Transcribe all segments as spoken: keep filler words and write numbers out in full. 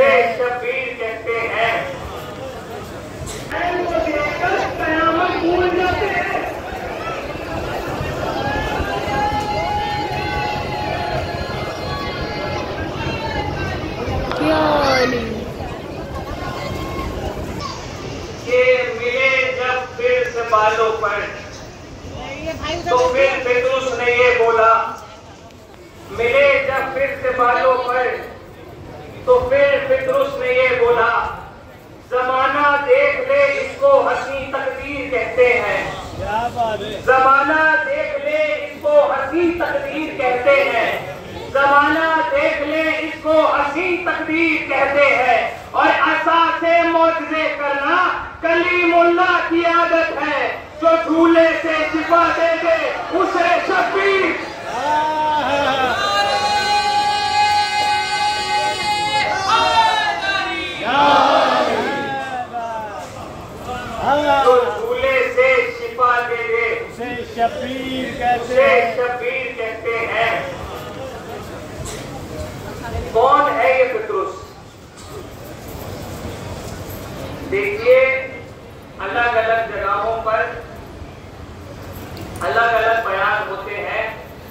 उसे शबीर कहते हैं। कयामत भूल जाते हैं। ये मिले जब फिर से बालों पर, तो फिर फितरुस ने ये बोला, मिले जब फिर से बालों पर, तो फिर फितरुस ने ये बोला, जमाना देख ले इसको हंसी तकदीर कहते हैं। जमाना देख ले इसको हंसी तकदीर कहते हैं। जमाना देख ले इसको हंसी तकदीर कहते हैं। और ऐसा से मौजज़े करना कलीमुल्लाह की आदत है। जो झूले से शिफा दे दे उसे शबीर। जो झूले से शिफा दे दे उसे शबीर कहते हैं। शबीर कहते हैं। कौन है ये फितरुस? देखिए, अलग अलग जगहों पर अलग अलग बयान होते हैं,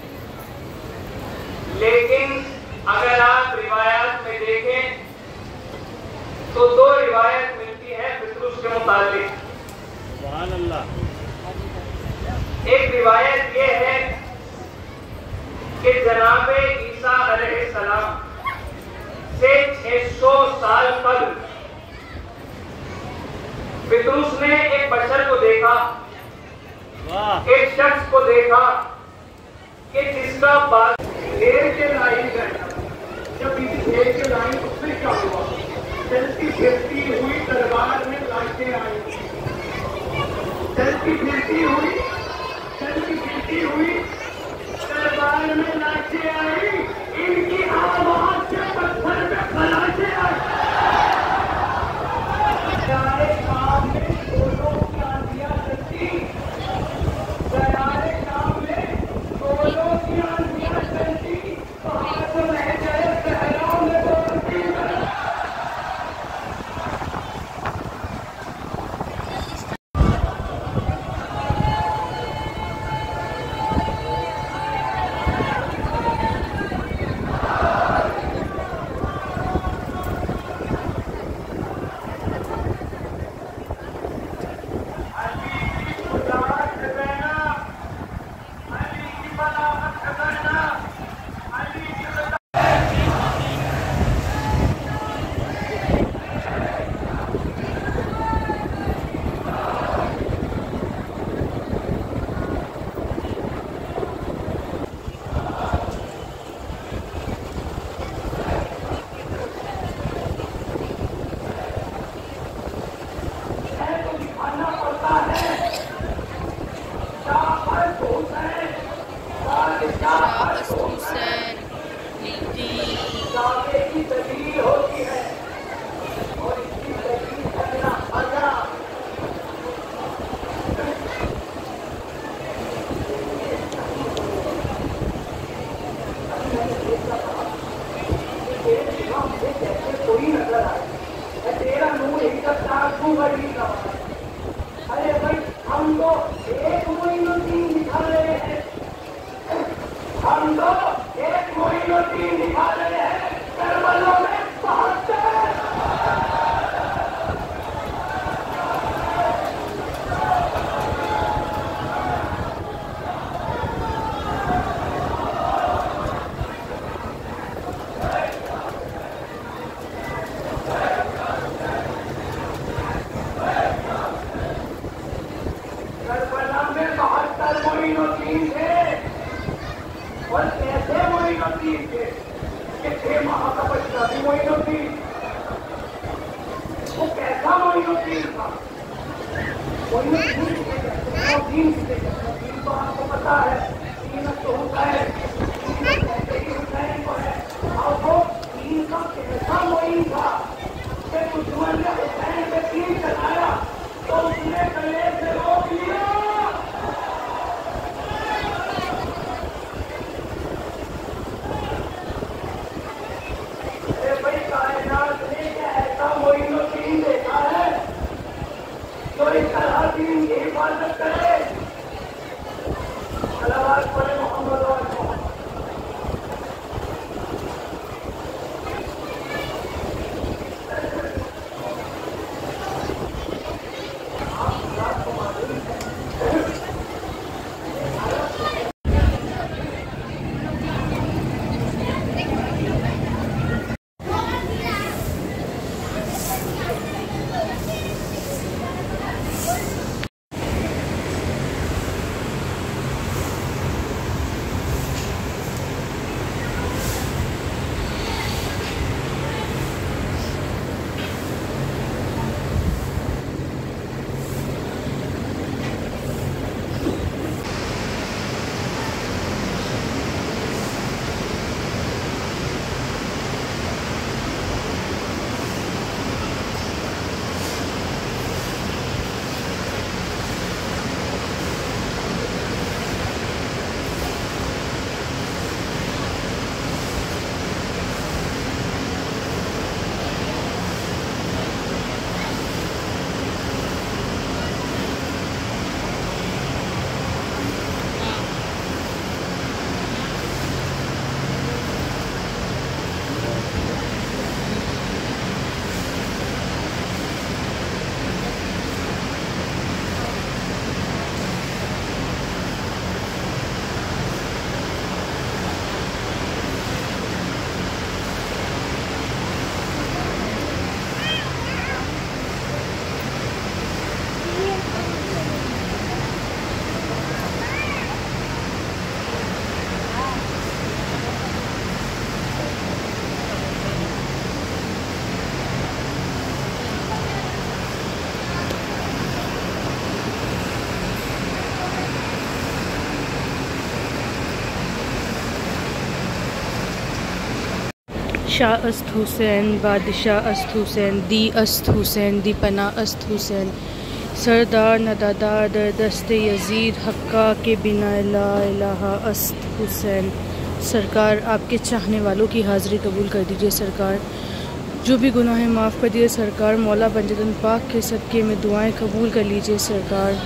लेकिन अगर आप रिवायत में देखें तो दो रिवायत मिलती है फितरुस के मुतालिक। सुभान अल्लाह। एक रिवायत ये है कि जनाब ईसा अलैहिस्सलाम से छह सौ साल कबल फितरुस ने एक बशर को देखा, एक शख्स को देखा कि जिसका बाल ढेर के लाइन गया। जब इस ढेर के लाइन उसमें क्या हुआ? चलती फिरती हुई दरबार में लाशें आई। चलती फिरती हुई चलती फिरती हुई दरबार में लाशें आई। इनकी आवाज से पत्थर में खलाशें आई। सारे काम में दोनों की आंधियां चलती। सारे काम में दोनों की आंधियां चलती। हाथ रह गए सहराओं में बोलती। अरे भाई, हम तो एक मोइनुद्दीन दिखा रहे हैं। हम तो एक मोइनुद्दीन दिखा रहे हैं। करबला में बहत्तर। मोइनुद्दीन थे और कैसे मोइनुद्दीन थे कि छह माह का बच्चा भी मोइनुद्दीन। वो कैसा मोइनुद्दीन था? मोइनुद्दीन दीन दीन तो आपको पता है, दीन तो होता है, कहते ही हुसैन को है। और वो दीन का कैसा मोइन था कि दुश्मन ने हुसैन पे तीर चलाया तो उसने गले से रोक लिया। कायनात ने शाह अस्त हुसैन, बादशाह अस्त हुसैन, दी अस्त हुसैन, दी पना अस्त हुसैन, सरदार नदादार दरदस्त यजीद, हक्का के बिना ला इलाहा अस्त हुसैन। सरकार आपके चाहने वालों की हाज़िरी कबूल कर दीजिए सरकार, जो भी गुनाहें माफ़ कर दीजिए सरकार, मौला पंजतन पाक के सदक़े में दुआएं कबूल कर लीजिए सरकार।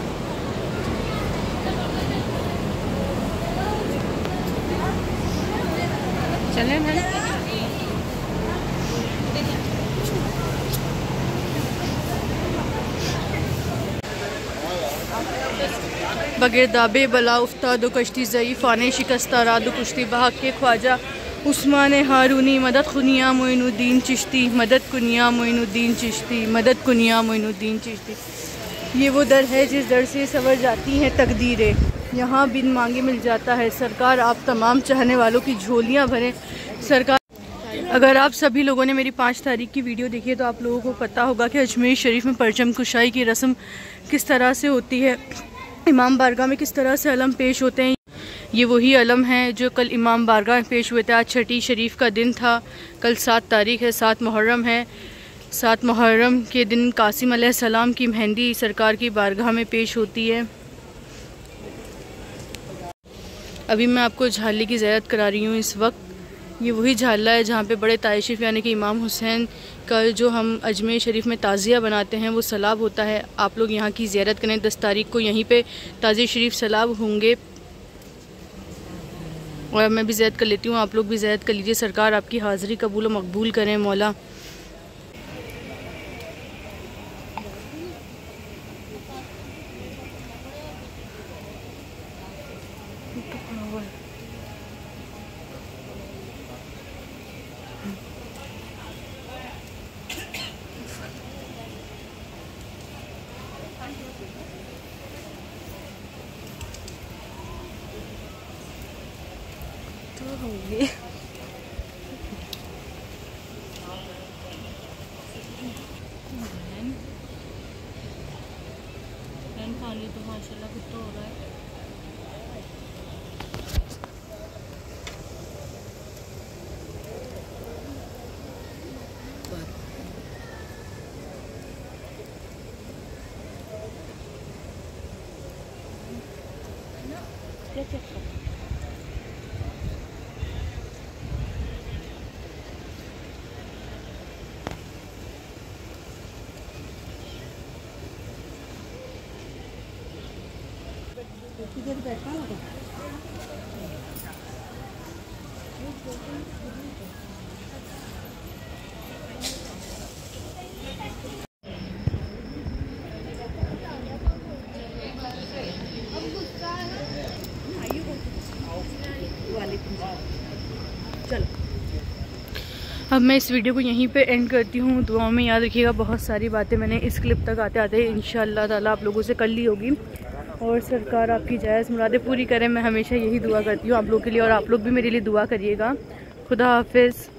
चलें हैं बगैर दाबे बला उफ्ताद कश्ती ज़ईफ़ आने शिकस्ता राद कुश्ती बहा के ख्वाजा उस्मान हारूनी, मदद कुनिया मोइनुद्दीन चिश्ती, मदद कुनिया मोइनुद्दीन चिश्ती, मदद कुनिया मोइनुद्दीन चिश्ती। ये वो दर है जिस दर से सवर जाती हैं तकदीरें, यहाँ बिन मांगे मिल जाता है सरकार। आप तमाम चाहने वालों की झोलियाँ भरें सरकार। अगर आप सभी लोगों ने मेरी पाँच तारीख की वीडियो देखी है तो आप लोगों को पता होगा कि अजमेर शरीफ में परचम कुशाई की रस्म किस तरह से होती है, इमाम बारगाह में किस तरह से अलम पेश होते हैं। ये वही अलम हैं जो कल इमाम बारगाह में पेश हुए थे। आज छठी शरीफ का दिन था, कल सात तारीख है, सात मुहर्रम है। सात मुहर्रम के दिन कासिम अलैहिस्सलाम की मेहंदी सरकार की बारगाह में पेश होती है। अभी मैं आपको झाली की ज़ियारत करा रही हूँ इस वक्त। ये वही झाला है जहाँ पे बड़े ताइशिफ यानी कि इमाम हुसैन का जो हम अजमेर शरीफ में ताज़िया बनाते हैं वो सलाब होता है। आप लोग यहाँ की ज़ियारत करें। दस तारीख को यहीं पे ताज़िया शरीफ सलाब होंगे और मैं भी ज़ियारत कर लेती हूँ, आप लोग भी ज़ियारत कर लीजिए। सरकार आपकी हाज़िरी कबूल व मकबूल करें मौला। होंगे पानी तो माशाल्लाह कितना हो रहा है। इधर बैठा ना चलो। अब मैं इस वीडियो को यहीं पे एंड करती हूँ। दुआओं में याद रखिएगा। बहुत सारी बातें मैंने इस क्लिप तक आते आते इंशाअल्लाह ताला आप लोगों से कर ली होगी और सरकार आपकी जायज़ मुरादें पूरी करें। मैं हमेशा यही दुआ करती हूँ आप लोगों के लिए और आप लोग भी मेरे लिए दुआ करिएगा। खुदा हाफिज़।